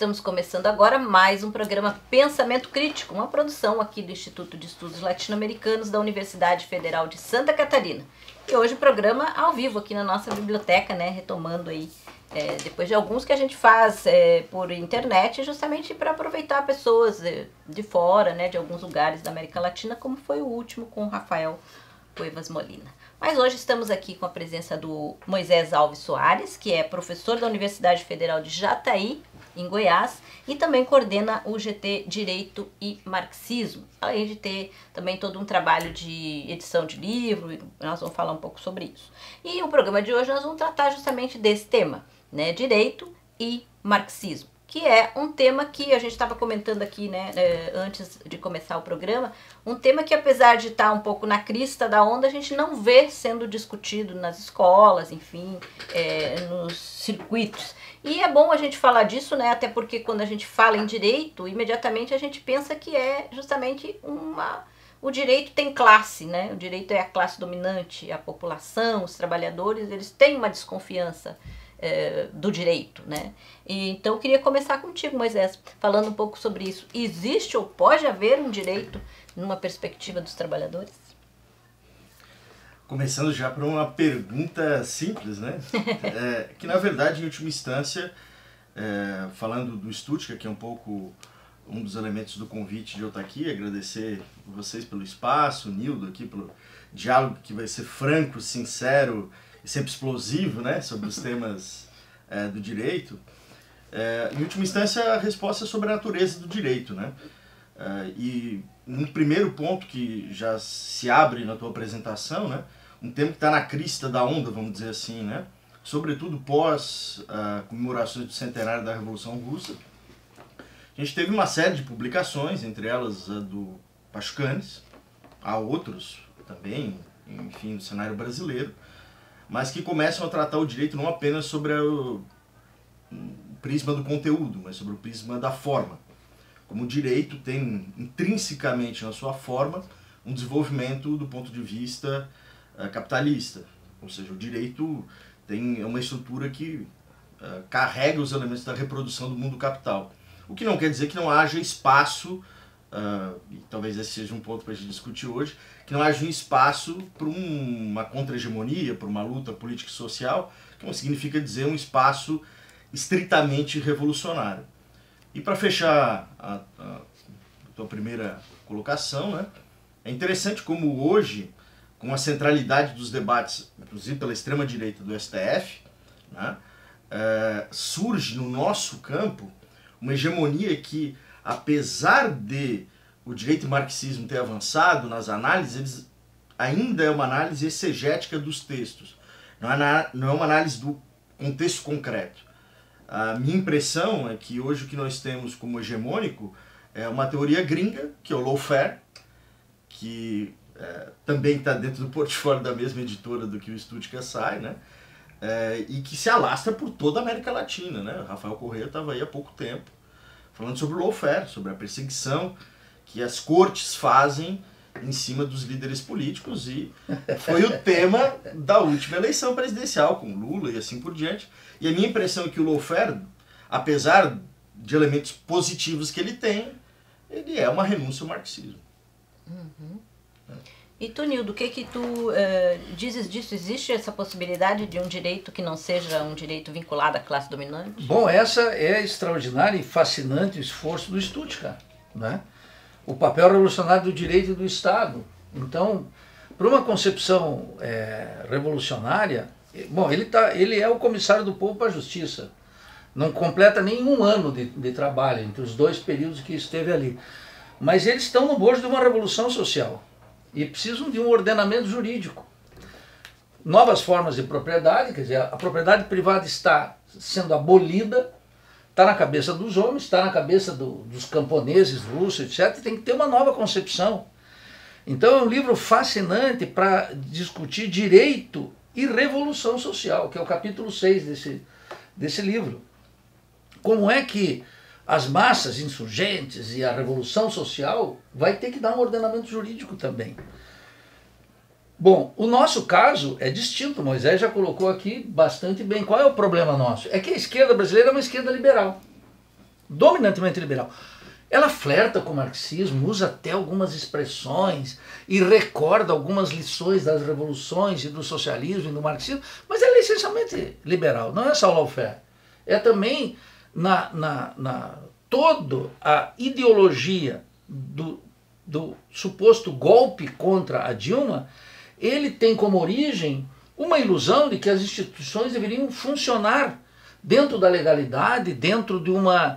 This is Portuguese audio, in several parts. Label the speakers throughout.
Speaker 1: Estamos começando agora mais um programa Pensamento Crítico, uma produção aqui do Instituto de Estudos Latino-Americanos da Universidade Federal de Santa Catarina. E hoje o programa ao vivo aqui na nossa biblioteca, né, retomando aí, depois de alguns que a gente faz por internet, justamente para aproveitar pessoas de fora, né, de alguns lugares da América Latina, como foi o último com o Rafael Cuevas Molina. Mas hoje estamos aqui com a presença do Moisés Alves Soares, que é professor da Universidade Federal de Jataí, em Goiás, e também coordena o GT Direito e Marxismo, além de ter também todo um trabalho de edição de livro, e nós vamos falar um pouco sobre isso. E o programa de hoje nós vamos tratar justamente desse tema, né, Direito e Marxismo, que é um tema que a gente estava comentando aqui, né, antes de começar o programa, um tema que apesar de estar um pouco na crista da onda, a gente não vê sendo discutido nas escolas, enfim, nos circuitos. E é bom a gente falar disso, né, até porque quando a gente fala em direito, imediatamente a gente pensa que é justamente o direito tem classe, né, o direito é a classe dominante, a população, os trabalhadores, eles têm uma desconfiança do direito, né? E, então eu queria começar contigo, Moisés, falando um pouco sobre isso. Existe ou pode haver um direito numa perspectiva dos trabalhadores?
Speaker 2: Começando já por uma pergunta simples, né? Que na verdade, em última instância, falando do Stuttgart, que é um pouco um dos elementos do convite de eu estar aqui, agradecer vocês pelo espaço, o Nildo aqui pelo diálogo que vai ser franco, sincero e sempre explosivo, né, sobre os temas do direito. Em última instância, a resposta é sobre a natureza do direito, né? E um primeiro ponto que já se abre na tua apresentação, né, um tema que está na crista da onda, vamos dizer assim, né, sobretudo pós comemorações do centenário da Revolução Russa, a gente teve uma série de publicações, entre elas a do Pachucanes, há outros também, enfim, no cenário brasileiro, mas que começam a tratar o direito não apenas sobre o prisma do conteúdo, mas sobre o prisma da forma. Como o direito tem intrinsecamente na sua forma um desenvolvimento do ponto de vista capitalista. Ou seja, o direito tem uma estrutura que carrega os elementos da reprodução do mundo capital. O que não quer dizer que não haja espaço, e talvez esse seja um ponto para a gente discutir hoje, que não haja um espaço para uma contra-hegemonia, para uma luta política e social, que não significa dizer um espaço estritamente revolucionário. E para fechar a tua primeira colocação, né, é interessante como hoje, com a centralidade dos debates, inclusive pela extrema-direita do STF, né, surge no nosso campo uma hegemonia que, apesar de o direito e o marxismo ter avançado nas análises, eles ainda é uma análise exegética dos textos, não é uma análise do contexto concreto. A minha impressão é que hoje o que nós temos como hegemônico é uma teoria gringa, que é o lawfare, que também está dentro do portfólio da mesma editora do que o Stuttgart sai, né? E que se alastra por toda a América Latina, né? O Rafael Correa estava aí há pouco tempo falando sobre o lawfare, sobre a perseguição que as cortes fazem em cima dos líderes políticos, e foi o tema da última eleição presidencial com Lula e assim por diante. E a minha impressão é que o lawfare, apesar de elementos positivos que ele tem, ele é uma renúncia ao marxismo.
Speaker 1: Uhum. E tu, Nildo, o que tu dizes disso? Existe essa possibilidade de um direito que não seja um direito vinculado à classe dominante?
Speaker 3: Bom, essa é extraordinária e fascinante o esforço do Stuttgart, né? O papel revolucionário do direito e do Estado. Então, para uma concepção revolucionária, bom, ele é o comissário do povo para a justiça. Não completa nenhum ano de trabalho entre os dois períodos que esteve ali. Mas eles estão no bojo de uma revolução social e precisam de um ordenamento jurídico. Novas formas de propriedade, quer dizer, a propriedade privada está sendo abolida, está na cabeça dos homens, está na cabeça dos camponeses russos, etc. Tem que ter uma nova concepção. Então é um livro fascinante para discutir direito e revolução social, que é o capítulo 6 desse livro. Como é que as massas insurgentes e a revolução social vai ter que dar um ordenamento jurídico também. Bom, o nosso caso é distinto, Moisés já colocou aqui bastante bem. Qual é o problema nosso? É que a esquerda brasileira é uma esquerda liberal. dominantemente liberal. Ela flerta com o marxismo, usa até algumas expressões e recorda algumas lições das revoluções e do socialismo e do marxismo, mas ela é essencialmente liberal, não é só lawfare. É também toda a ideologia do suposto golpe contra a Dilma, ele tem como origem uma ilusão de que as instituições deveriam funcionar dentro da legalidade, dentro de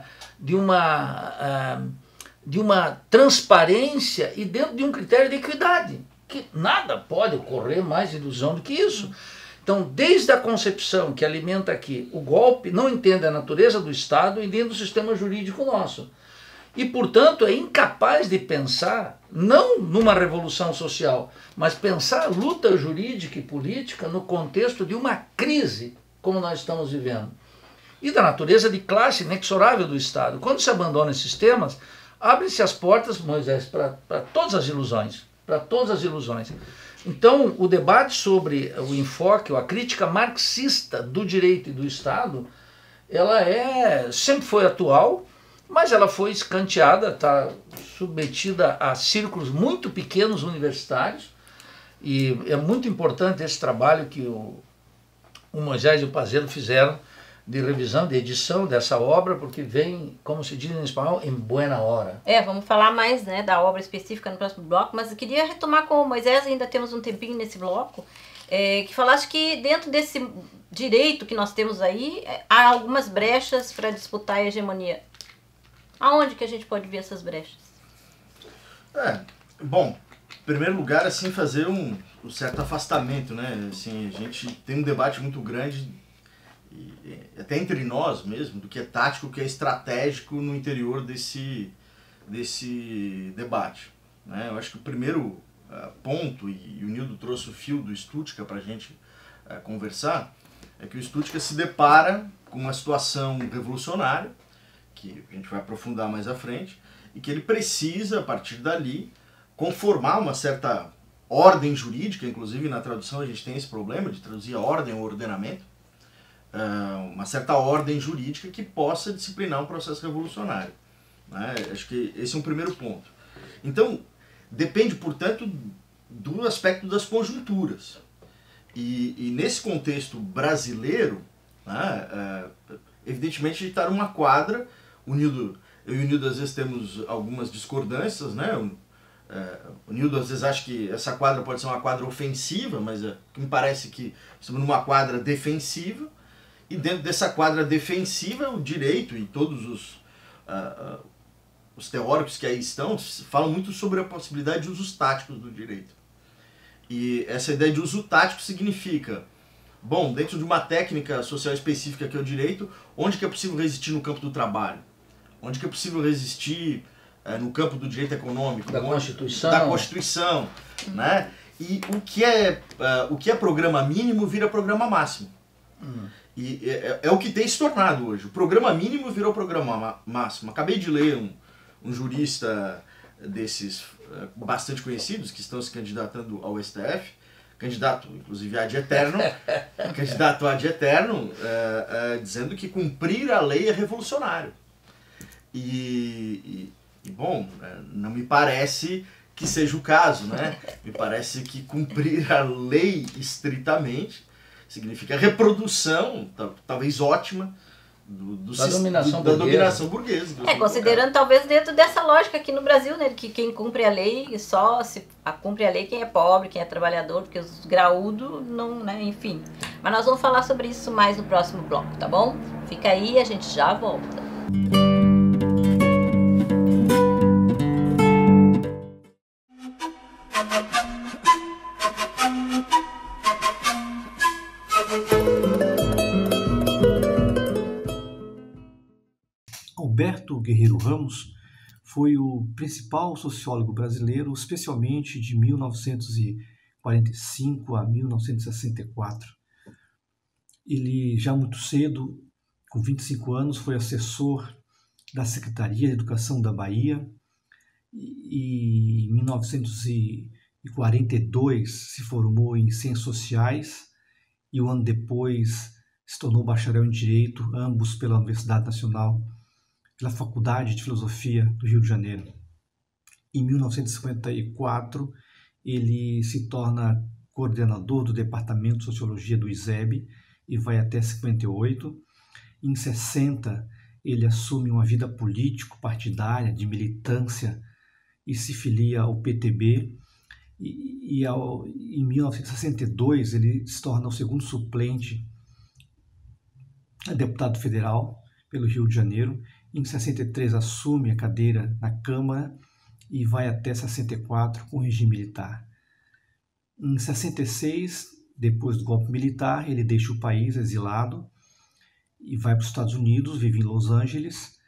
Speaker 3: uma transparência e dentro de um critério de equidade, que nada pode ocorrer mais ilusão do que isso. Então, desde a concepção que alimenta aqui o golpe, não entende a natureza do Estado e dentro do sistema jurídico nosso. E, portanto, é incapaz de pensar, não numa revolução social, mas pensar a luta jurídica e política no contexto de uma crise, como nós estamos vivendo. E da natureza de classe inexorável do Estado. Quando se abandona esses temas, abrem-se as portas, Moisés, para todas as ilusões. Para todas as ilusões. Então, o debate sobre o enfoque, ou a crítica marxista do direito e do Estado, ela sempre foi atual, mas ela foi escanteada, está submetida a círculos muito pequenos universitários, e é muito importante esse trabalho que o Moisés e o Pazeiro fizeram de revisão, de edição dessa obra, porque vem, como se diz em espanhol, em buena hora.
Speaker 1: Vamos falar mais, né, da obra específica no próximo bloco, mas eu queria retomar com o Moisés, ainda temos um tempinho nesse bloco, que falaste que dentro desse direito que nós temos aí, há algumas brechas para disputar a hegemonia. Aonde que a gente pode ver essas brechas?
Speaker 2: Bom, em primeiro lugar, assim, fazer um certo afastamento, né? Assim, a gente tem um debate muito grande, até entre nós mesmo, do que é tático, o que é estratégico no interior desse debate, né? Eu acho que o primeiro ponto, e o Nildo trouxe o fio do Stuttgart para a gente conversar, é que o Stuttgart se depara com uma situação revolucionária, que a gente vai aprofundar mais à frente, e que ele precisa, a partir dali, conformar uma certa ordem jurídica. Inclusive na tradução a gente tem esse problema de traduzir a ordem ou ordenamento, uma certa ordem jurídica que possa disciplinar um processo revolucionário, né? Acho que esse é um primeiro ponto. Então, depende, portanto, do aspecto das conjunturas. E nesse contexto brasileiro, né, evidentemente a gente está numa quadra. Eu e o Nildo às vezes temos algumas discordâncias, né? O Nildo às vezes acha que essa quadra pode ser uma quadra ofensiva, mas me parece que estamos numa quadra defensiva, e dentro dessa quadra defensiva o direito e todos os teóricos que aí estão falam muito sobre a possibilidade de usos táticos do direito. E essa ideia de uso tático significa, bom, dentro de uma técnica social específica que é o direito, onde que é possível resistir no campo do trabalho? Onde que é possível resistir no campo do direito econômico?
Speaker 3: Da Constituição.
Speaker 2: Da Constituição, né? E o que é programa mínimo vira programa máximo. E é o que tem se tornado hoje. O programa mínimo virou programa máximo. Acabei de ler um jurista desses bastante conhecidos, que estão se candidatando ao STF, candidato, inclusive, ad eterno, candidato ad eterno, dizendo que cumprir a lei é revolucionário. Bom, não me parece que seja o caso, né? Me parece que cumprir a lei estritamente significa reprodução, talvez ótima, da dominação burguesa.
Speaker 1: Considerando talvez dentro dessa lógica aqui no Brasil, né, que quem cumpre a lei só cumpre a lei quem é pobre, quem é trabalhador, porque os graúdos não, né, enfim. Mas nós vamos falar sobre isso mais no próximo bloco, tá bom? Fica aí, a gente já volta.
Speaker 4: Alberto Guerreiro Ramos foi o principal sociólogo brasileiro, especialmente de 1945 a 1964. Ele, já muito cedo, com 25 anos, foi assessor da Secretaria de Educação da Bahia e em 1942 se formou em Ciências Sociais e um ano depois se tornou bacharel em Direito, ambos pela Universidade Nacional pela Faculdade de Filosofia do Rio de Janeiro. Em 1954, ele se torna coordenador do Departamento de Sociologia do ISEB e vai até 58. Em 60, ele assume uma vida político-partidária, de militância, e se filia ao PTB. Em 1962, ele se torna o segundo suplente a deputado federal pelo Rio de Janeiro. Em 63, assume a cadeira na Câmara e vai até 64 com o regime militar. Em 66, depois do golpe militar, ele deixa o país exilado e vai para os Estados Unidos, vive em Los Angeles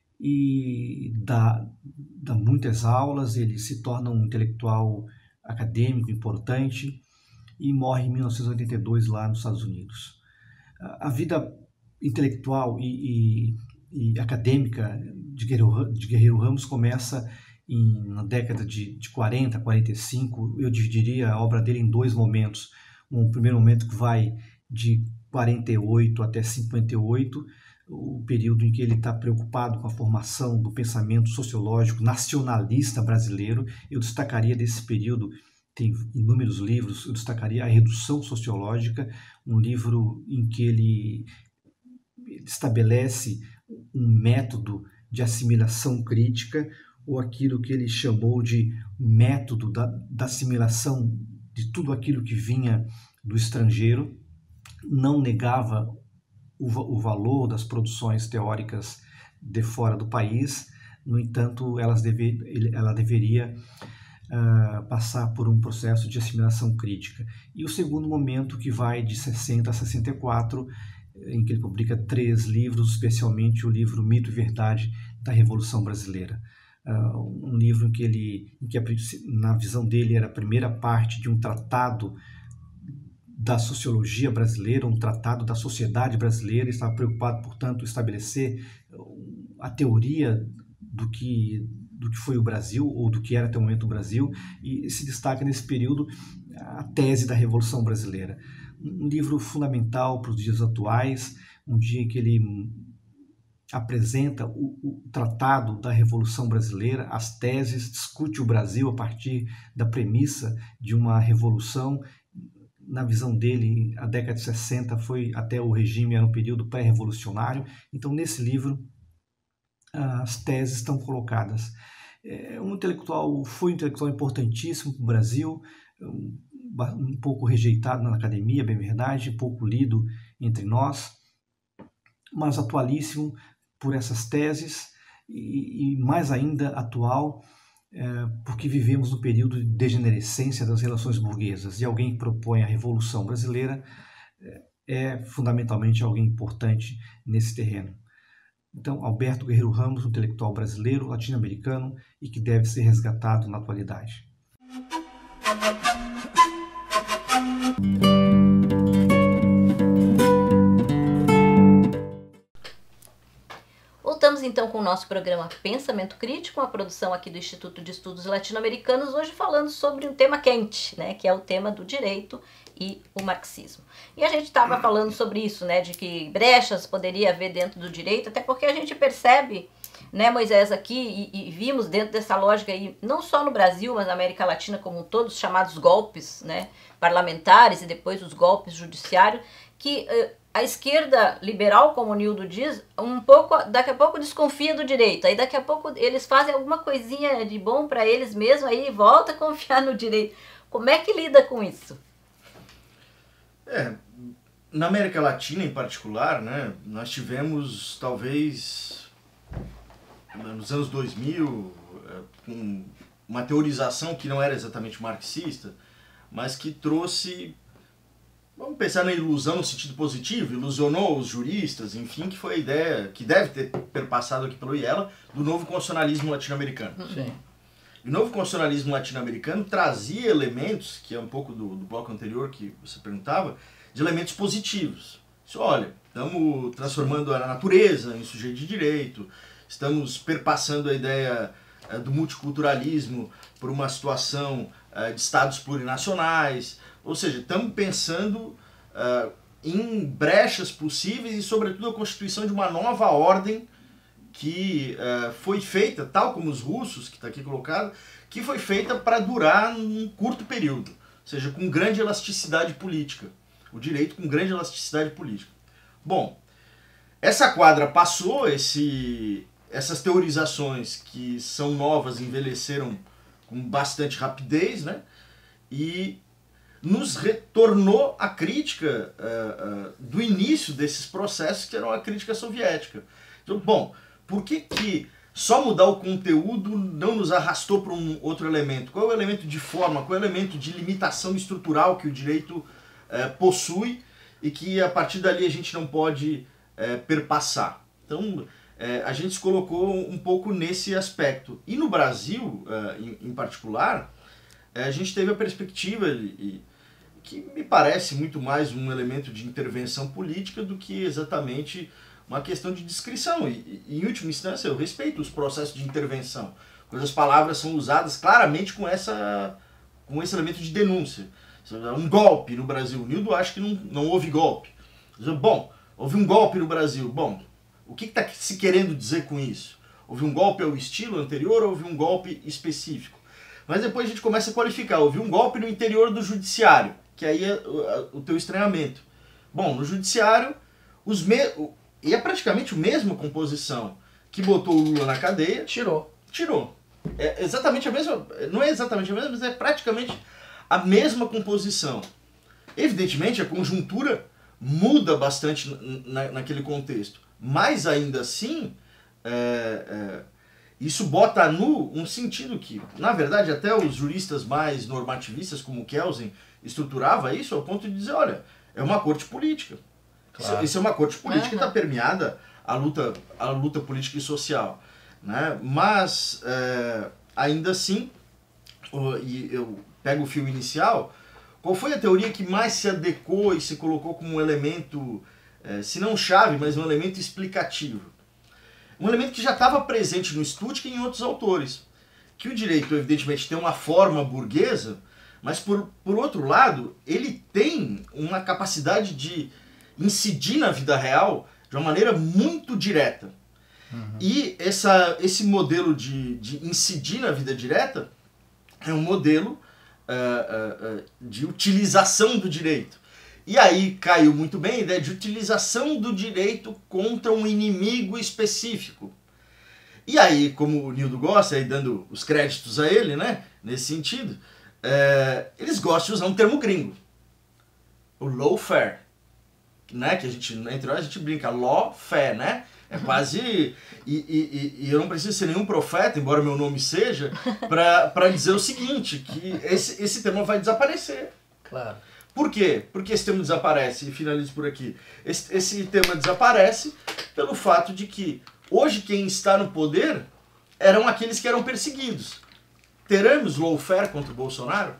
Speaker 4: e dá muitas aulas. Ele se torna um intelectual acadêmico importante e morre em 1982 lá nos Estados Unidos. A vida intelectual e acadêmica de Guerreiro Ramos começa na década de 40, 45. Eu dividiria a obra dele em dois momentos. Um primeiro momento que vai de 48 até 58, o período em que ele está preocupado com a formação do pensamento sociológico nacionalista brasileiro. Eu destacaria desse período, tem inúmeros livros, eu destacaria A Redução Sociológica, um livro em que ele estabelece um método de assimilação crítica, ou aquilo que ele chamou de método da assimilação de tudo aquilo que vinha do estrangeiro. Não negava o valor das produções teóricas de fora do país, no entanto, ela deveria passar por um processo de assimilação crítica. E o segundo momento, que vai de 60 a 64, em que ele publica 3 livros, especialmente o livro Mito e Verdade da Revolução Brasileira. Um livro em que na visão dele, era a primeira parte de um tratado da sociologia brasileira, um tratado da sociedade brasileira. Ele estava preocupado, portanto, em estabelecer a teoria do que foi o Brasil, ou do que era até o momento o Brasil, e se destaca nesse período a tese da Revolução Brasileira. Um livro fundamental para os dias atuais, um dia em que ele apresenta o Tratado da Revolução Brasileira, as teses, discute o Brasil a partir da premissa de uma revolução. Na visão dele, a década de 60 foi até o regime, era um período pré-revolucionário. Então, nesse livro, as teses estão colocadas. Foi um intelectual importantíssimo para o Brasil, um pouco rejeitado na academia, bem verdade, pouco lido entre nós, mas atualíssimo por essas teses e mais ainda atual, porque vivemos no período de degenerescência das relações burguesas, e alguém que propõe a Revolução Brasileira é fundamentalmente alguém importante nesse terreno. Então, Alberto Guerreiro Ramos, um intelectual brasileiro, latino-americano, e que deve ser resgatado na atualidade.
Speaker 1: Voltamos então com o nosso programa Pensamento Crítico, uma produção aqui do Instituto de Estudos Latino-Americanos, hoje falando sobre um tema quente, né, que é o tema do direito e o marxismo. E a gente estava falando sobre isso, né, de que brechas poderia haver dentro do direito, até porque a gente percebe, né, Moisés, aqui, e vimos dentro dessa lógica aí, não só no Brasil, mas na América Latina como um todo, os chamados golpes, né, parlamentares e depois os golpes judiciários, que a esquerda liberal, como o Nildo diz, daqui a pouco desconfia do direito, aí daqui a pouco eles fazem alguma coisinha de bom para eles mesmos, aí volta a confiar no direito. Como é que lida com isso?
Speaker 2: Na América Latina em particular, né, nós tivemos talvez nos anos 2000 uma teorização que não era exatamente marxista, mas que trouxe, vamos pensar na ilusão no sentido positivo, ilusionou os juristas, enfim, que foi a ideia que deve ter perpassado aqui pelo IELA, do novo constitucionalismo latino-americano.
Speaker 3: Sim.
Speaker 2: E o novo constitucionalismo latino-americano trazia elementos, que é um pouco do bloco anterior que você perguntava, de elementos positivos. Olha, estamos transformando a natureza em sujeito de direito, estamos perpassando a ideia do multiculturalismo por uma situação de estados plurinacionais, ou seja, estamos pensando em brechas possíveis e, sobretudo, a constituição de uma nova ordem que foi feita, tal como os russos, que está aqui colocado, que foi feita para durar num curto período, ou seja, com grande elasticidade política. O direito com grande elasticidade política. Bom, essa quadra passou, essas teorizações que são novas envelheceram com bastante rapidez, né? E nos retornou a crítica do início desses processos, que eram a crítica soviética. Então, bom, por que só mudar o conteúdo não nos arrastou para um outro elemento? Qual é o elemento de forma, qual é o elemento de limitação estrutural que o direito possui e que a partir dali a gente não pode perpassar? Então, a gente se colocou um pouco nesse aspecto. E no Brasil, em particular, a gente teve a perspectiva, que me parece muito mais um elemento de intervenção política do que exatamente uma questão de descrição. E em última instância, eu respeito os processos de intervenção, quando as palavras são usadas claramente com esse elemento de denúncia. Um golpe no Brasil. O Nildo acha que não houve golpe. Bom, houve um golpe no Brasil. Bom, o que está se querendo dizer com isso? Houve um golpe ao estilo anterior ou houve um golpe específico? Mas depois a gente começa a qualificar. Houve um golpe no interior do judiciário, que aí é o teu estranhamento. Bom, no judiciário, e é praticamente a mesma composição que botou o Lula na cadeia. Tirou. É exatamente a mesma, não é exatamente a mesma, mas é praticamente a mesma composição. Evidentemente, a conjuntura muda bastante naquele contexto, mas ainda assim, isso bota nu um sentido que, na verdade, até os juristas mais normativistas, como Kelsen, estruturava isso ao ponto de dizer, olha, é uma corte política. Claro. Isso é uma corte política que está permeada a luta política e social. Né? Mas, ainda assim, e eu pego o fio inicial, qual foi a teoria que mais se adequou e se colocou como um elemento, se não chave, mas um elemento explicativo? Um elemento que já estava presente no Stuttgart e em outros autores. Que o direito, evidentemente, tem uma forma burguesa, mas, por outro lado, ele tem uma capacidade de incidir na vida real de uma maneira muito direta. Uhum. E esse modelo de incidir na vida direta é um modelo de utilização do direito. E aí caiu muito bem a ideia de utilização do direito contra um inimigo específico. E aí, como o Nildo gosta, aí dando os créditos a ele, né, nesse sentido, eles gostam de usar um termo gringo. O lawfare, né, que a gente, entre nós, a gente brinca, lawfare, né? É quase... E eu não preciso ser nenhum profeta, embora meu nome seja, para dizer o seguinte, que esse termo vai desaparecer.
Speaker 3: Claro.
Speaker 2: Por quê? Porque esse termo desaparece, e finalizo por aqui. Esse tema desaparece pelo fato de que hoje quem está no poder eram aqueles que eram perseguidos. Teremos lawfare contra o Bolsonaro?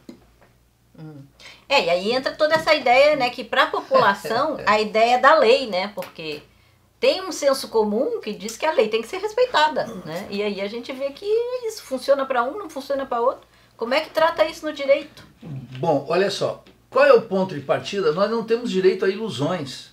Speaker 1: E aí entra toda essa ideia, né, que para a população, a ideia da lei, né, porque tem um senso comum que diz que a lei tem que ser respeitada, né, e aí a gente vê que isso funciona para um, não funciona para outro. Como é que trata isso no direito?
Speaker 3: Bom, olha só, qual é o ponto de partida? Nós não temos direito a ilusões.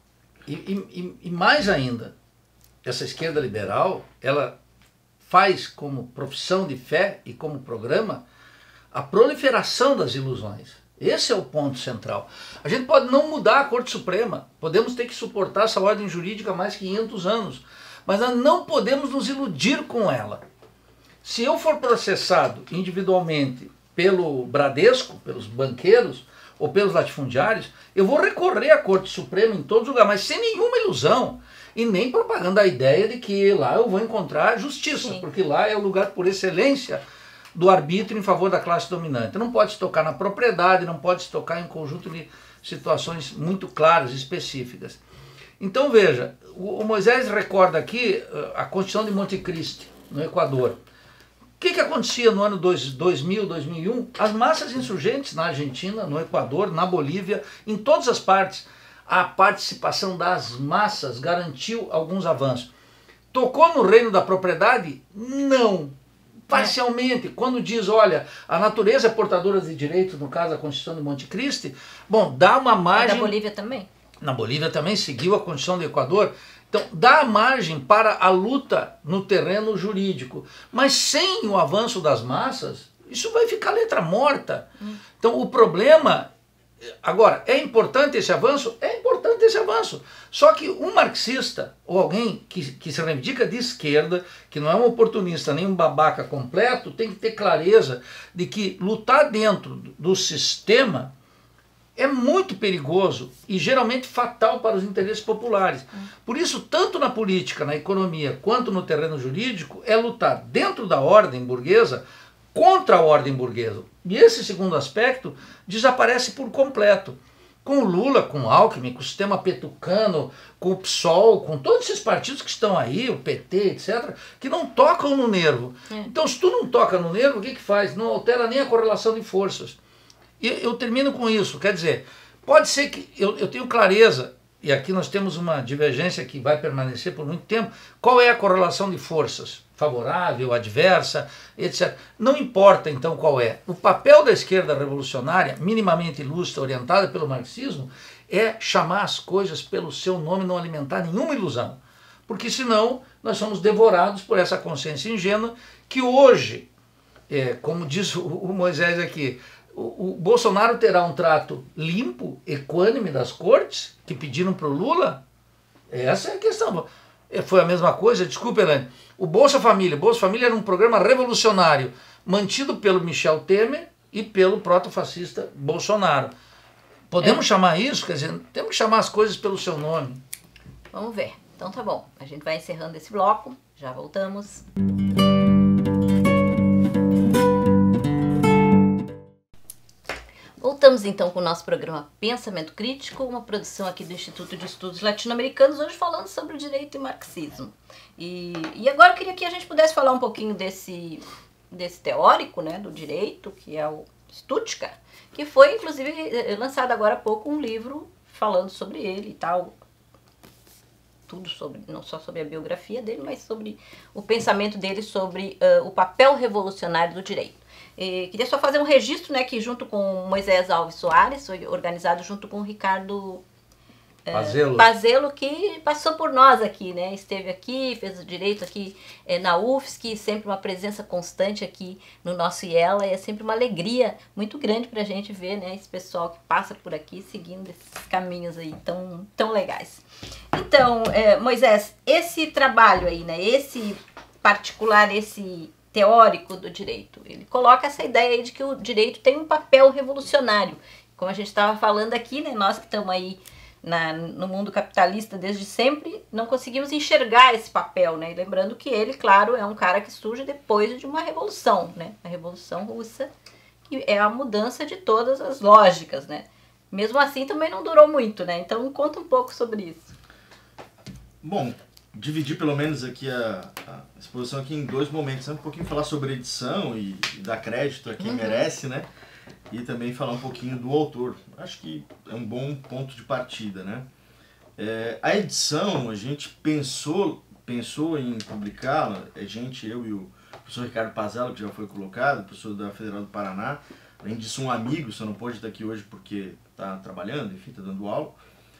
Speaker 3: E mais ainda, essa esquerda liberal, ela faz como profissão de fé e como programa a proliferação das ilusões. Esse é o ponto central. A gente pode não mudar a Corte Suprema, podemos ter que suportar essa ordem jurídica há mais de 500 anos, mas nós não podemos nos iludir com ela. Se eu for processado individualmente pelo Bradesco, pelos banqueiros ou pelos latifundiários, eu vou recorrer à Corte Suprema em todos os lugares, mas sem nenhuma ilusão e nem propagando a ideia de que lá eu vou encontrar justiça, Sim. porque lá é o lugar por excelência do arbítrio em favor da classe dominante. Não pode se tocar na propriedade, não pode se tocar em conjunto de situações muito claras, específicas. Então veja, o Moisés recorda aqui a Constituição de Monte Cristo, no Equador. O que acontecia no ano 2000, 2001? As massas insurgentes na Argentina, no Equador, na Bolívia, em todas as partes, a participação das massas garantiu alguns avanços. Tocou no reino da propriedade? Não. Parcialmente, quando diz, olha, a natureza é portadora de direitos, no caso a Constituição de Monte Cristo, bom, dá uma margem...
Speaker 1: Na Bolívia também?
Speaker 3: Na Bolívia também seguiu a Constituição do Equador, Então, dá margem para a luta no terreno jurídico, mas sem o avanço das massas, isso vai ficar letra morta. Então, o problema... Agora, é importante esse avanço? É importante esse avanço. Só que um marxista, ou alguém que se reivindica de esquerda, que não é um oportunista nem um babaca completo, tem que ter clareza de que lutar dentro do sistema é muito perigoso e geralmente fatal para os interesses populares. Por isso, tanto na política, na economia, quanto no terreno jurídico, é lutar dentro da ordem burguesa contra a ordem burguesa. E esse segundo aspecto desaparece por completo. Com o Lula, com o Alckmin, com o sistema petucano, com o PSOL, com todos esses partidos que estão aí, o PT, etc., que não tocam no nervo. Então, se tu não toca no nervo, o que faz? Não altera nem a correlação de forças. E eu termino com isso, quer dizer, pode ser que eu tenho clareza, e aqui nós temos uma divergência que vai permanecer por muito tempo, qual é a correlação de forças? Favorável, adversa, etc. Não importa então qual é. O papel da esquerda revolucionária, minimamente ilustra, orientada pelo marxismo, é chamar as coisas pelo seu nome e não alimentar nenhuma ilusão. Porque senão nós somos devorados por essa consciência ingênua que hoje, como diz o Moisés aqui, o Bolsonaro terá um trato limpo, equânime das cortes que pediram para o Lula? Essa é a questão. Foi a mesma coisa, desculpa, Elaine. O Bolsa Família era um programa revolucionário, mantido pelo Michel Temer e pelo protofascista Bolsonaro. Podemos chamar isso? Quer dizer, temos que chamar as coisas pelo seu nome.
Speaker 1: Vamos ver. Então tá bom. A gente vai encerrando esse bloco. Já voltamos. Voltamos então com o nosso programa Pensamento Crítico, uma produção aqui do Instituto de Estudos Latino-Americanos, hoje falando sobre o direito e marxismo. E agora eu queria que a gente pudesse falar um pouquinho desse teórico, né, do direito, que é o Stuttgart, que foi inclusive lançado agora há pouco um livro falando sobre ele e tal, tudo sobre, não só sobre a biografia dele, mas sobre o pensamento dele sobre o papel revolucionário do direito. Queria só fazer um registro, né, que junto com Moisés Alves Soares, foi organizado junto com o Ricardo Pazello, que passou por nós aqui, né, esteve aqui, fez o direito aqui na UFSC, sempre uma presença constante aqui no nosso IELA, e é sempre uma alegria muito grande pra gente ver, né, esse pessoal que passa por aqui seguindo esses caminhos aí tão legais. Então, Moisés, esse trabalho aí, né, esse particular, esse teórico do direito, ele coloca essa ideia aí de que o direito tem um papel revolucionário. Como a gente estava falando aqui, né, nós que estamos aí no mundo capitalista desde sempre, não conseguimos enxergar esse papel, né? E lembrando que ele, claro, é um cara que surge depois de uma revolução, né? A Revolução Russa, que é a mudança de todas as lógicas, né? Mesmo assim também não durou muito, né? Então conta um pouco sobre isso.
Speaker 2: Bom, dividir pelo menos aqui a exposição aqui em dois momentos, um pouquinho falar sobre edição e dar crédito a quem merece, né? E também falar um pouquinho do autor. Acho que é um bom ponto de partida, né? A edição, a gente pensou em publicá-la, eu e o professor Ricardo Pazello, que já foi colocado, professor da Federal do Paraná, além disso um amigo, só não pôde estar aqui hoje porque está trabalhando, enfim, está dando aula.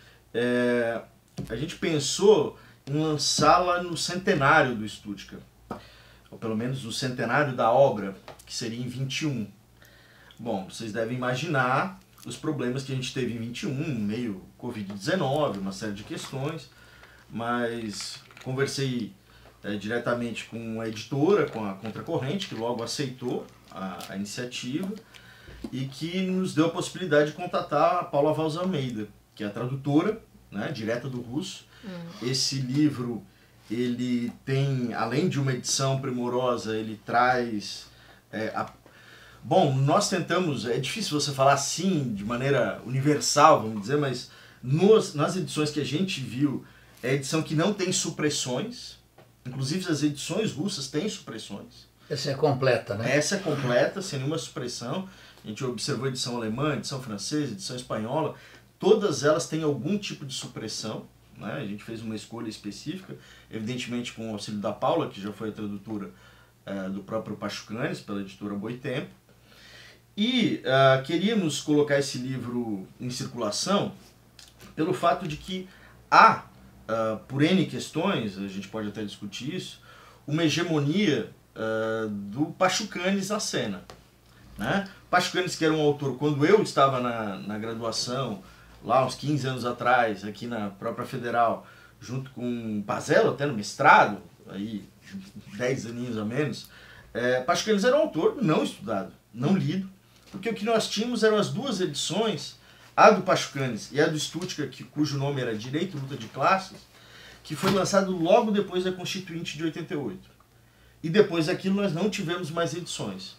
Speaker 2: A gente pensou em lançá-la no centenário do Stuttgart, ou pelo menos no centenário da obra, que seria em 21. Bom, vocês devem imaginar os problemas que a gente teve em 21, meio Covid-19, uma série de questões, mas conversei diretamente com a editora, com a Contracorrente, que logo aceitou a iniciativa e que nos deu a possibilidade de contatar a Paula Valls Almeida, que é a tradutora, né, direta do russo. Esse livro, ele tem, além de uma edição primorosa, ele traz... Bom, nós tentamos, é difícil você falar assim, de maneira universal, vamos dizer, mas nas edições que a gente viu, é a edição que não tem supressões, inclusive as edições russas têm supressões.
Speaker 3: Essa é completa, né?
Speaker 2: Essa é completa, sem nenhuma supressão. A gente observou a edição alemã, edição francesa, edição espanhola, todas elas têm algum tipo de supressão, né? A gente fez uma escolha específica, evidentemente com o auxílio da Paula, que já foi a tradutora do próprio Pachucanes, pela editora Boitempo. E queríamos colocar esse livro em circulação pelo fato de que há por N questões, a gente pode até discutir isso, uma hegemonia do Pachucanes na cena. Né? Pachucanes, que era um autor, quando eu estava na graduação, lá uns 15 anos atrás, aqui na própria Federal, junto com Pazello, até no mestrado, aí 10 aninhos a menos, Pachucanes era um autor não estudado, não lido, porque o que nós tínhamos eram as duas edições, a do Pachucanes e a do Stuttgart, cujo nome era Direito e Luta de Classes, que foi lançado logo depois da Constituinte de 88. E depois daquilo nós não tivemos mais edições.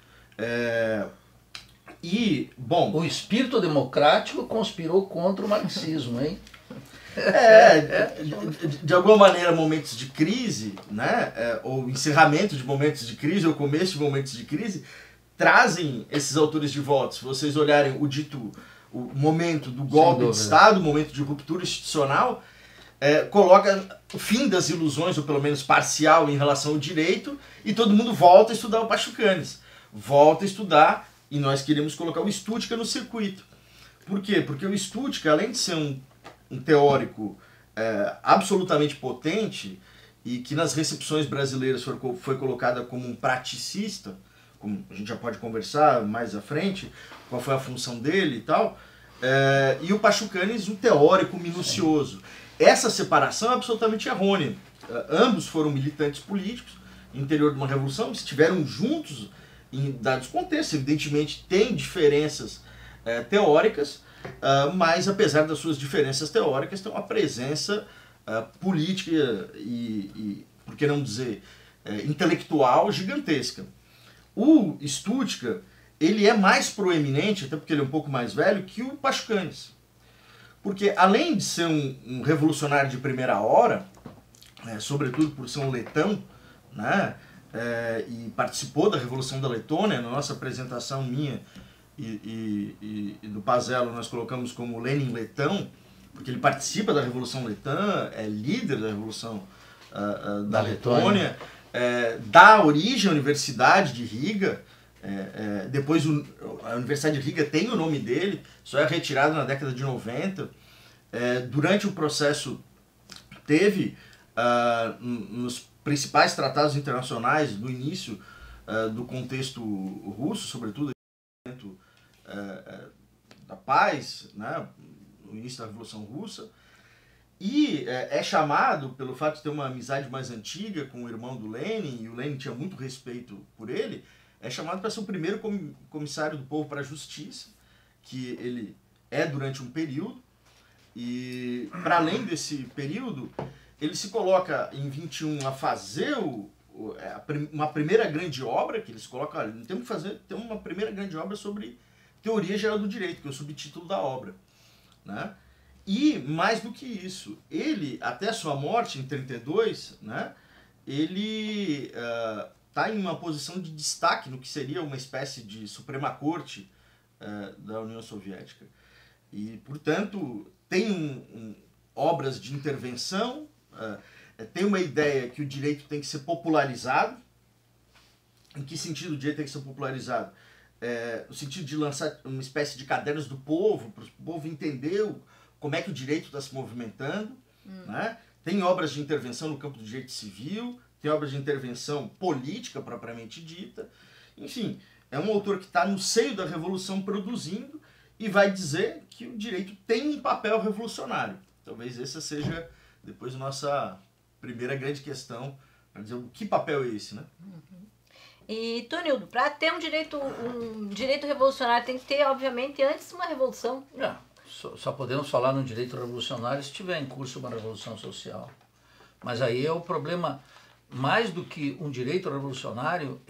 Speaker 2: Bom,
Speaker 3: o espírito democrático conspirou contra o marxismo, hein?
Speaker 2: De alguma maneira, momentos de crise, né, ou encerramento de momentos de crise, ou começo de momentos de crise, trazem esses autores de volta. Se vocês olharem o momento do golpe de Estado, o momento de ruptura institucional, coloca o fim das ilusões, ou pelo menos parcial, em relação ao direito, e todo mundo volta a estudar o Pachucanes. Volta a estudar, e nós queremos colocar o Stuttgart no circuito. Por quê? Porque o Stuttgart, além de ser um teórico absolutamente potente, e que nas recepções brasileiras foi colocada como um praticista, como a gente já pode conversar mais à frente, qual foi a função dele e tal, e o Pachucanes, um teórico minucioso. Essa separação é absolutamente errônea. Ambos foram militantes políticos no interior de uma revolução, estiveram juntos em dados contextos, evidentemente tem diferenças teóricas, mas apesar das suas diferenças teóricas, tem uma presença política e, por que não dizer, intelectual gigantesca. O Stuttgart, ele é mais proeminente, até porque ele é um pouco mais velho, que o Pachucanes. Porque além de ser um revolucionário de primeira hora, sobretudo por ser um letão, né, e participou da Revolução da Letônia, na nossa apresentação minha e do Pazello, nós colocamos como Lenin letão, porque ele participa da Revolução Letã, é líder da Revolução da Letônia, dá origem à Universidade de Riga, depois a Universidade de Riga tem o nome dele, só é retirado na década de 90. Durante o processo teve nos principais tratados internacionais no início do contexto russo, sobretudo da paz, né, no início da Revolução Russa, e é chamado, pelo fato de ter uma amizade mais antiga com o irmão do Lenin, e o Lenin tinha muito respeito por ele, é chamado para ser o primeiro comissário do povo para a justiça, que ele durante um período, e para além desse período, ele se coloca em 21 a fazer uma primeira grande obra, que eles colocam, olha, temos que fazer uma primeira grande obra sobre teoria geral do direito, que é o subtítulo da obra, né? E mais do que isso, ele, até a sua morte em 32, né, ele está em uma posição de destaque no que seria uma espécie de Suprema Corte da União Soviética. E, portanto, tem obras de intervenção, tem uma ideia que o direito tem que ser popularizado. Em que sentido o direito tem que ser popularizado? No sentido de lançar uma espécie de cadernos do povo, para o povo entender como é que o direito está se movimentando. Né? Tem obras de intervenção no campo do direito civil, tem obras de intervenção política propriamente dita. Enfim, é um autor que está no seio da Revolução produzindo e vai dizer que o direito tem um papel revolucionário. Talvez essa seja depois a nossa primeira grande questão, para dizer que papel é esse, né?
Speaker 1: E, Tonildo, para ter um direito revolucionário tem que ter, obviamente, antes uma revolução.
Speaker 3: Só podemos falar no direito revolucionário se tiver em curso uma revolução social. Mas aí é o problema, mais do que um direito revolucionário,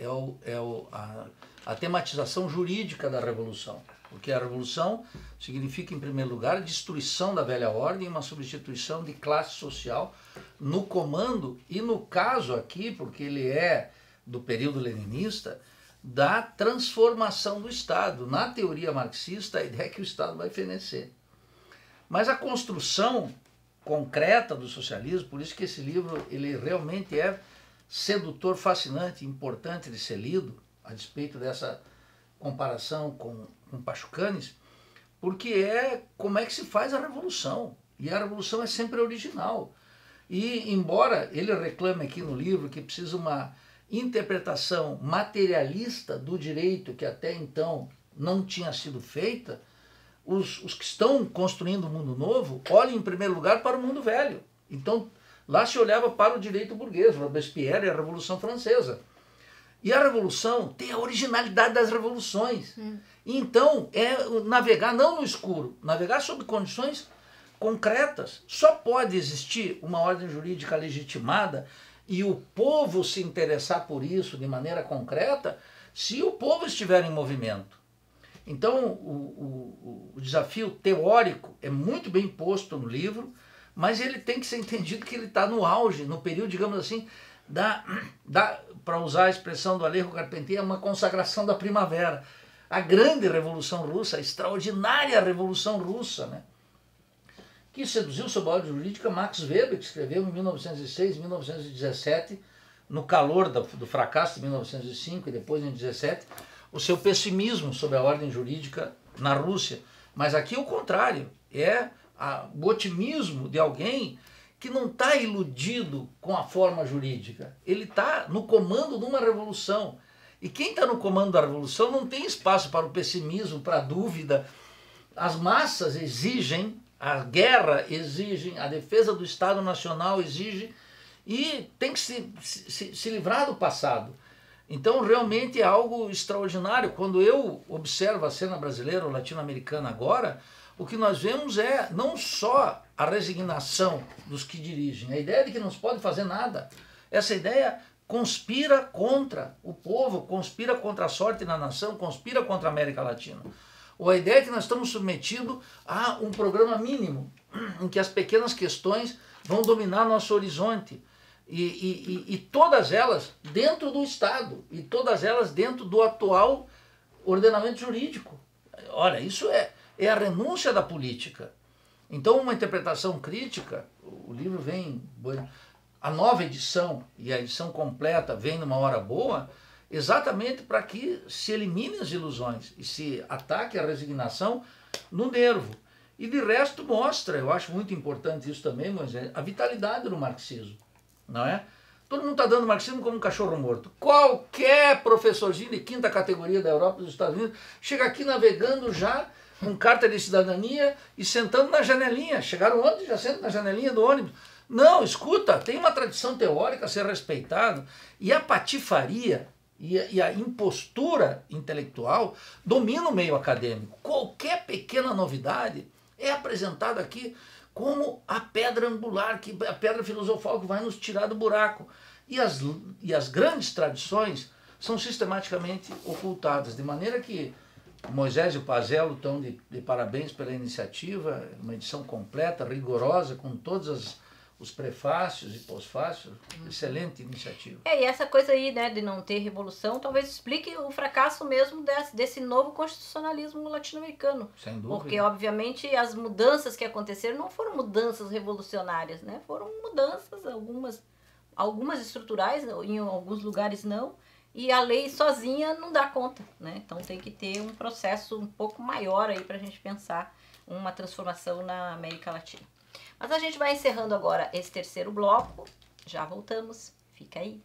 Speaker 3: a tematização jurídica da revolução. Porque a revolução significa, em primeiro lugar, a destruição da velha ordem e uma substituição de classe social no comando, e no caso aqui, porque ele é do período leninista, da transformação do Estado. Na teoria marxista, a ideia é que o Estado vai fenecer. Mas a construção concreta do socialismo, por isso que esse livro ele realmente é sedutor, fascinante, importante de ser lido, a despeito dessa comparação com Pachucanes, porque como é que se faz a revolução. E a revolução é sempre original. E embora ele reclame aqui no livro que precisa uma interpretação materialista do direito que até então não tinha sido feita, os que estão construindo o mundo novo olham em primeiro lugar para o mundo velho. Então lá se olhava para o direito burguês, Robespierre e a Revolução Francesa. E a revolução tem a originalidade das revoluções. Então é navegar não no escuro, navegar sob condições concretas. Só pode existir uma ordem jurídica legitimada e o povo se interessar por isso de maneira concreta se o povo estiver em movimento. Então o desafio teórico é muito bem posto no livro, mas ele tem que ser entendido que ele está no auge, no período, digamos assim, para usar a expressão do Alejo Carpentier, é uma consagração da primavera. A grande Revolução Russa, a extraordinária Revolução Russa, né? Que seduziu sob a ordem jurídica Max Weber, que escreveu em 1906, 1917, no calor do fracasso de 1905 e depois em 17, o seu pessimismo sobre a ordem jurídica na Rússia. Mas aqui o contrário, é o otimismo de alguém que não está iludido com a forma jurídica. Ele está no comando de uma revolução. E quem está no comando da revolução não tem espaço para o pessimismo, para a dúvida. As massas exigem, a guerra exige, a defesa do Estado Nacional exige, e tem que se livrar do passado. Então realmente é algo extraordinário. Quando eu observo a cena brasileira ou latino-americana agora, o que nós vemos é não só a resignação dos que dirigem, a ideia de que não se pode fazer nada. Essa ideia conspira contra o povo, conspira contra a sorte na nação, conspira contra a América Latina. Ou a ideia é que nós estamos submetidos a um programa mínimo, em que as pequenas questões vão dominar nosso horizonte. E todas elas dentro do Estado, e todas elas dentro do atual ordenamento jurídico. Olha, isso é a renúncia da política. Então, uma interpretação crítica, o livro vem, a nova edição e a edição completa vem numa hora boa, exatamente para que se eliminem as ilusões e se ataque a resignação no nervo. E de resto mostra, eu acho muito importante isso também, Moisés, a vitalidade do marxismo, não é? Todo mundo está dando marxismo como um cachorro morto. Qualquer professorzinho de quinta categoria da Europa e dos Estados Unidos chega aqui navegando já com carta de cidadania e sentando na janelinha. Chegaram ontem, já sentam na janelinha do ônibus. Não, escuta, tem uma tradição teórica a ser respeitada, e a patifaria e a impostura intelectual domina o meio acadêmico. Qualquer pequena novidade é apresentada aqui como a pedra angular, a pedra filosofal que vai nos tirar do buraco. E as grandes tradições são sistematicamente ocultadas, de maneira que Moisés e o Pazello estão de parabéns pela iniciativa, uma edição completa, rigorosa, com todos os prefácios e pós-fácios. Excelente iniciativa.
Speaker 1: E essa coisa aí, né, de não ter revolução, talvez explique o fracasso mesmo desse novo constitucionalismo latino-americano.
Speaker 3: Sem dúvida.
Speaker 1: Porque, obviamente, as mudanças que aconteceram não foram mudanças revolucionárias, né? Foram mudanças, algumas estruturais, em alguns lugares não, e a lei sozinha não dá conta, né? Então tem que ter um processo um pouco maior aí para a gente pensar uma transformação na América Latina. Mas a gente vai encerrando agora esse terceiro bloco. Já voltamos. Fica aí.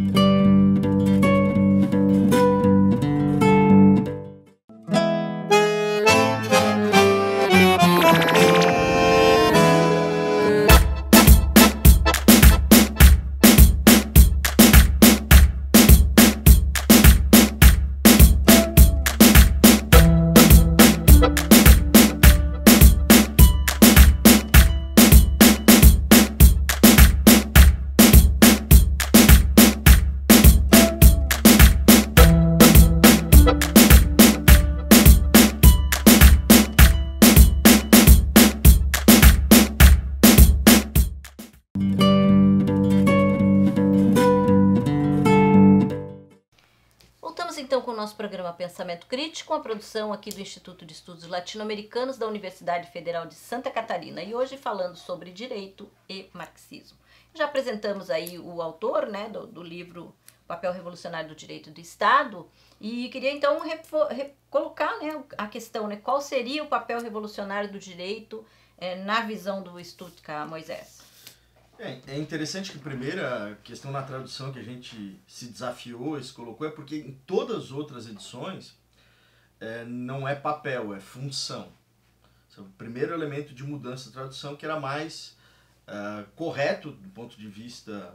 Speaker 1: Então com o nosso programa Pensamento Crítico, a produção aqui do Instituto de Estudos Latino-Americanos da Universidade Federal de Santa Catarina, e hoje falando sobre direito e marxismo. Já apresentamos aí o autor, né, do livro Papel Revolucionário do Direito do Estado, e queria então colocar, né, a questão, né, qual seria o papel revolucionário do direito na visão do Stuttgart, Moisés?
Speaker 2: É interessante que a primeira questão na tradução que a gente se desafiou, se colocou, é porque em todas as outras edições não é papel, é função. Esse é o primeiro elemento de mudança de tradução que era mais correto do ponto de vista,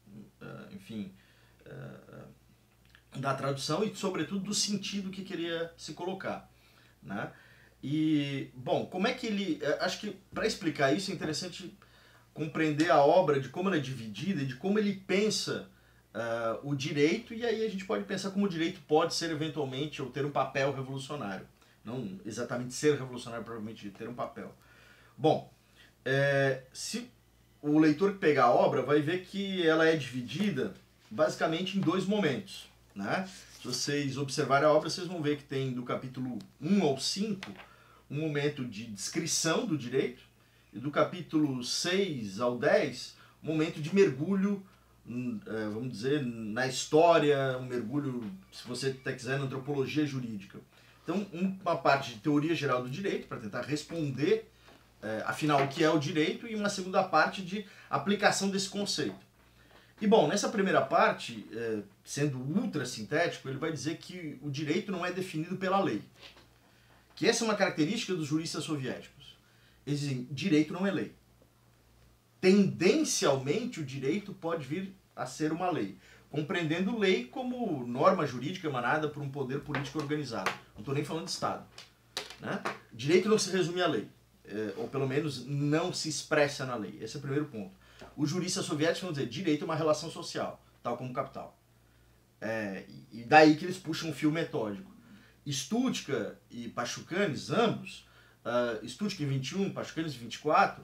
Speaker 2: da tradução e, sobretudo, do sentido que queria se colocar, né? E, bom, como é que ele... Acho que para explicar isso é interessante compreender a obra, de como ela é dividida e de como ele pensa o direito, e aí a gente pode pensar como o direito pode ser eventualmente ou ter um papel revolucionário. Não exatamente ser revolucionário, provavelmente ter um papel. Bom, se o leitor que pegar a obra vai ver que ela é dividida basicamente em dois momentos, né? Se vocês observarem a obra, vocês vão ver que tem do capítulo 1 ao 5 um momento de descrição do direito, e do capítulo 6 ao 10 um momento de mergulho, vamos dizer, na história, um mergulho, se você quiser, na antropologia jurídica. Então, uma parte de teoria geral do direito, para tentar responder, afinal, o que é o direito, e uma segunda parte de aplicação desse conceito. E, bom, nessa primeira parte, sendo ultra sintético, ele vai dizer que o direito não é definido pela lei. Que essa é uma característica dos juristas soviéticos. Eles dizem, direito não é lei. Tendencialmente, o direito pode vir a ser uma lei, compreendendo lei como norma jurídica emanada por um poder político organizado. Não estou nem falando de Estado, né? Direito não se resume à lei, ou pelo menos não se expressa na lei. Esse é o primeiro ponto. Os juristas soviéticos vão dizer, direito é uma relação social, tal como capital. E daí que eles puxam um fio metódico. Stuttgart e Pachucanes, ambos, Stuttgart em 21, Pachucanes em 24,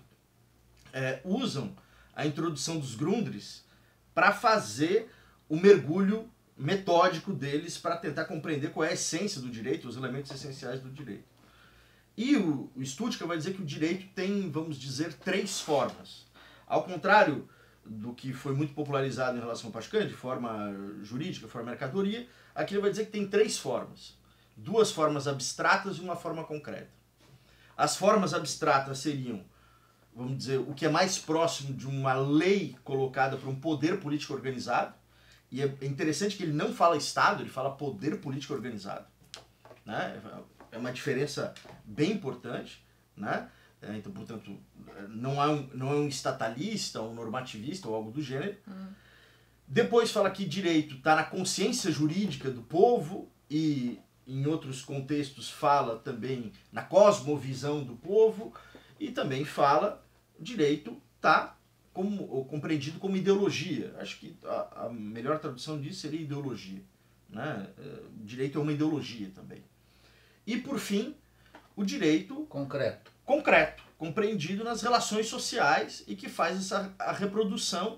Speaker 2: usam a introdução dos Grundrisse para fazer o mergulho metódico deles para tentar compreender qual é a essência do direito, os elementos essenciais do direito. E o Stuttgart vai dizer que o direito tem, vamos dizer, 3 formas. Ao contrário do que foi muito popularizado em relação ao Pachucanes, de forma jurídica, forma mercadoria, aqui ele vai dizer que tem 3 formas. 2 formas abstratas e uma forma concreta. As formas abstratas seriam, vamos dizer, o que é mais próximo de uma lei colocada por um poder político organizado. E é interessante que ele não fala Estado, ele fala poder político organizado, né? É uma diferença bem importante, né? Então, portanto, não é um estatalista, um normativista ou algo do gênero. Depois fala que direito está na consciência jurídica do povo e, em outros contextos, fala também na cosmovisão do povo e também fala direito está compreendido como ideologia. Acho que a melhor tradução disso seria ideologia, né? Direito é uma ideologia também. E, por fim, o direito concreto, compreendido nas relações sociais e que faz a reprodução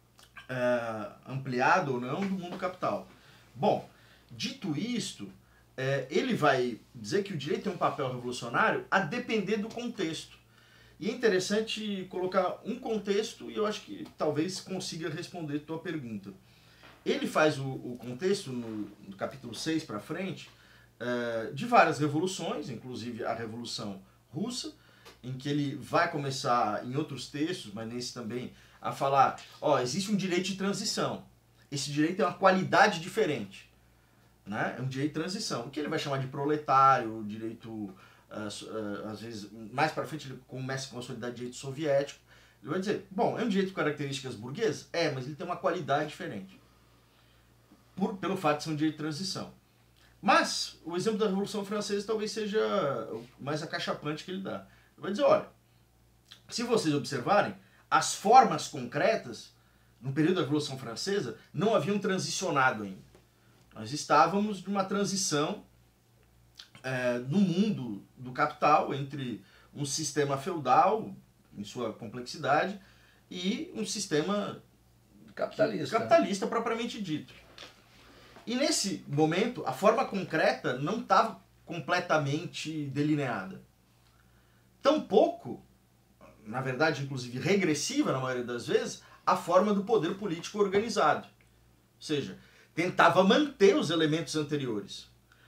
Speaker 2: ampliada ou não do mundo capital. Bom, dito isto, ele vai dizer que o direito tem um papel revolucionário a depender do contexto. E é interessante colocar um contexto e eu acho que talvez consiga responder a tua pergunta. Ele faz o contexto no capítulo 6 para frente de várias revoluções, inclusive a Revolução Russa, em que ele vai começar em outros textos, mas nesse também, a falar, existe um direito de transição. Esse direito é uma qualidade diferente, né? É um direito de transição, que ele vai chamar de proletário, direito, às vezes, mais para frente ele começa a consolidar direito soviético. Ele vai dizer, bom, é um direito com características burguesas? Mas ele tem uma qualidade diferente, pelo fato de ser um direito de transição. Mas o exemplo da Revolução Francesa talvez seja o mais acachapante que ele dá. Ele vai dizer, olha, se vocês observarem, as formas concretas, no período da Revolução Francesa, não haviam transicionado ainda. Nós estávamos numa transição no mundo do capital entre um sistema feudal, em sua complexidade, e um sistema capitalista propriamente dito. E nesse momento, a forma concreta não estava completamente delineada. Tampouco, na verdade, inclusive regressiva na maioria das vezes, a forma do poder político organizado. Ou seja, tentava manter os elementos anteriores.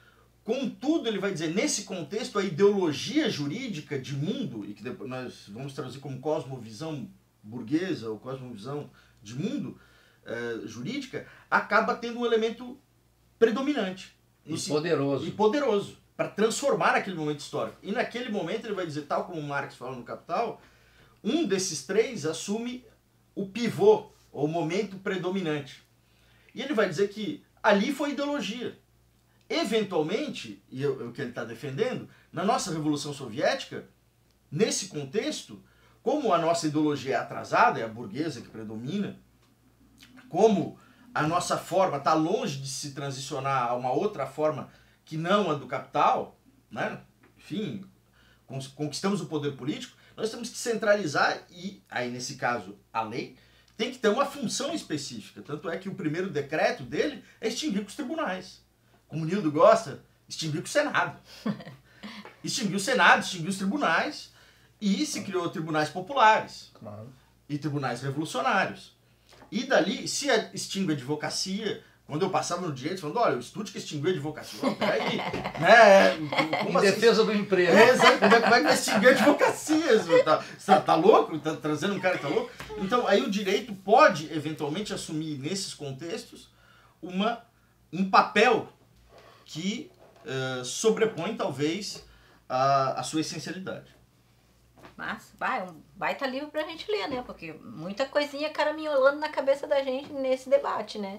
Speaker 2: Contudo, ele vai dizer, nesse contexto, a ideologia jurídica de mundo, e que depois nós vamos traduzir como cosmovisão burguesa ou cosmovisão de mundo jurídica, acaba tendo um elemento predominante.
Speaker 3: E
Speaker 2: poderoso. Para transformar aquele momento histórico. E naquele momento ele vai dizer, tal como Marx fala no Capital, um desses três assume o pivô, ou o momento predominante. E ele vai dizer que ali foi ideologia. Eventualmente, e é o que ele está defendendo, na nossa Revolução Soviética, nesse contexto, como a nossa ideologia é atrasada, é a burguesa que predomina, como a nossa forma está longe de se transicionar a uma outra forma que não a do capital, né? Enfim, conquistamos o poder político, nós temos que centralizar e, aí nesse caso, a lei tem que ter uma função específica. Tanto é que o primeiro decreto dele é extinguir com os tribunais. Como o Nildo gosta, extinguir com o Senado. Extinguiu o Senado, extinguiu os tribunais e se criou tribunais populares e tribunais revolucionários. E dali, se extingue a advocacia, quando eu passava no direito, falando, olha, o Stuttgart extinguiu a advocacia. Peraí, né?
Speaker 3: Em defesa do emprego.
Speaker 2: Exato, como é que vai extinguir a advocacia? Tá louco? Tá trazendo um cara que tá louco? Então, aí o direito pode, eventualmente, assumir, nesses contextos, um papel que sobrepõe, talvez, a sua essencialidade.
Speaker 1: Mas vai, um baita livro pra gente ler, né? Porque muita coisinha caraminholando na cabeça da gente nesse debate, né?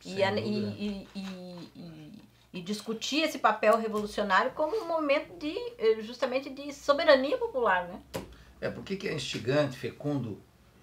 Speaker 1: E discutir esse papel revolucionário como um momento justamente de soberania popular, né?
Speaker 3: Por que é instigante, fecundo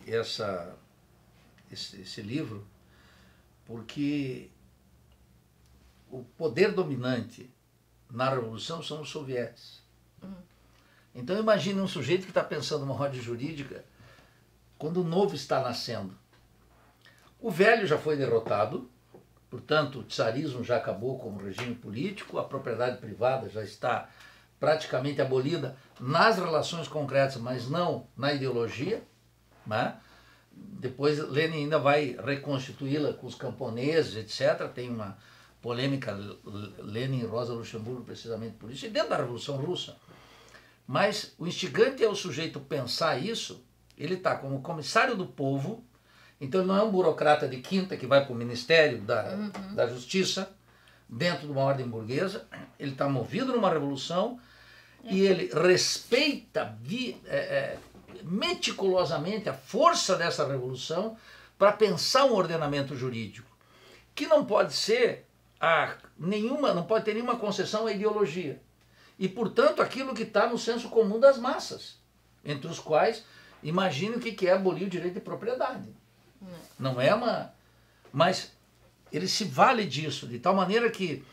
Speaker 3: esse livro? Porque o poder dominante na Revolução são os sovietes. Então imagine um sujeito que está pensando numa ordem jurídica quando o novo está nascendo. O velho já foi derrotado, portanto o tsarismo já acabou como regime político, a propriedade privada já está praticamente abolida nas relações concretas, mas não na ideologia, né? Depois Lenin ainda vai reconstituí-la com os camponeses, etc. Tem uma polêmica Lenin e Rosa Luxemburgo precisamente por isso, e dentro da Revolução Russa. Mas o instigante é o sujeito pensar isso, ele está como comissário do povo, então ele não é um burocrata de quinta que vai para o Ministério da Justiça, dentro de uma ordem burguesa, ele está movido numa revolução e ele respeita meticulosamente a força dessa revolução para pensar um ordenamento jurídico, que não pode ser não pode ter nenhuma concessão à ideologia. E, portanto, aquilo que está no senso comum das massas, entre os quais, imagine o que é abolir o direito de propriedade. Não é uma... Mas ele se vale disso, de tal maneira que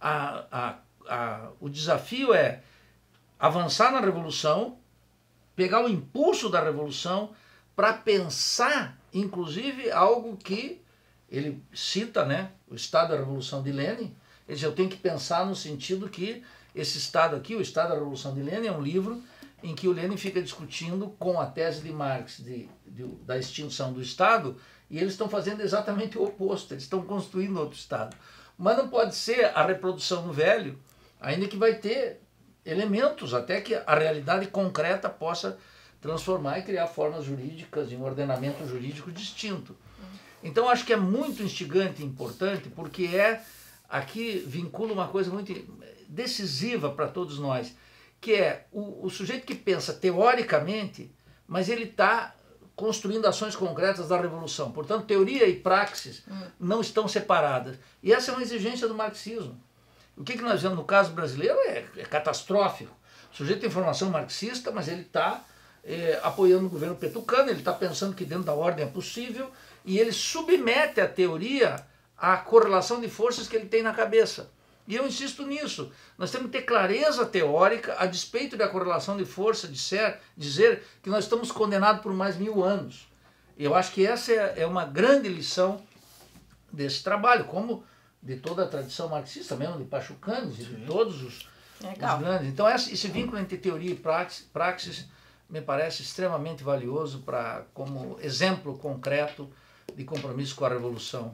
Speaker 3: o desafio é avançar na revolução, pegar o impulso da revolução para pensar, inclusive, algo que ele cita, né, o Estado da Revolução de Lenin. Ele diz, eu tenho que pensar no sentido que esse Estado aqui, o Estado da Revolução de Lenin, é um livro em que o Lenin fica discutindo com a tese de Marx da extinção do Estado, e eles estão fazendo exatamente o oposto, eles estão construindo outro Estado. Mas não pode ser a reprodução do velho, ainda que vai ter elementos até que a realidade concreta possa transformar e criar formas jurídicas e um ordenamento jurídico distinto. Então acho que é muito instigante e importante, porque aqui vincula uma coisa muito decisiva para todos nós, que é o sujeito que pensa teoricamente, mas ele está construindo ações concretas da revolução. Portanto, teoria e praxis não estão separadas. E essa é uma exigência do marxismo. O que nós vemos no caso brasileiro é catastrófico. O sujeito tem formação marxista, mas ele está apoiando o governo petucano, ele está pensando que dentro da ordem é possível, e ele submete a teoria à correlação de forças que ele tem na cabeça. E eu insisto nisso, nós temos que ter clareza teórica a despeito da correlação de força, dizer que nós estamos condenados por mais 1000 anos. Eu acho que essa é uma grande lição desse trabalho, como de toda a tradição marxista, mesmo de Pachucanes e de todos os grandes. Então esse vínculo entre teoria e praxis me parece extremamente valioso como exemplo concreto de compromisso com a revolução.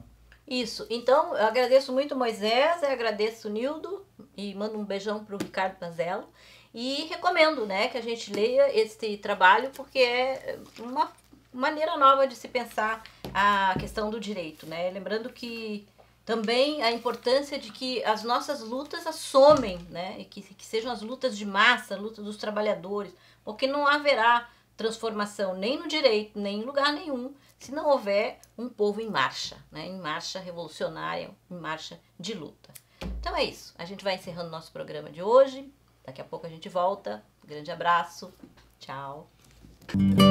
Speaker 1: Isso. Então, eu agradeço muito Moisés, eu agradeço o Nildo e mando um beijão para o Ricardo Panzello. E recomendo, né, que a gente leia este trabalho, porque é uma maneira nova de se pensar a questão do direito, né? Lembrando que também a importância de que as nossas lutas assomem, né? E que sejam as lutas de massa, a luta dos trabalhadores, porque não haverá transformação nem no direito, nem em lugar nenhum, se não houver um povo em marcha, né? Em marcha revolucionária, em marcha de luta. Então é isso. A gente vai encerrando nosso programa de hoje. Daqui a pouco a gente volta. Um grande abraço. Tchau.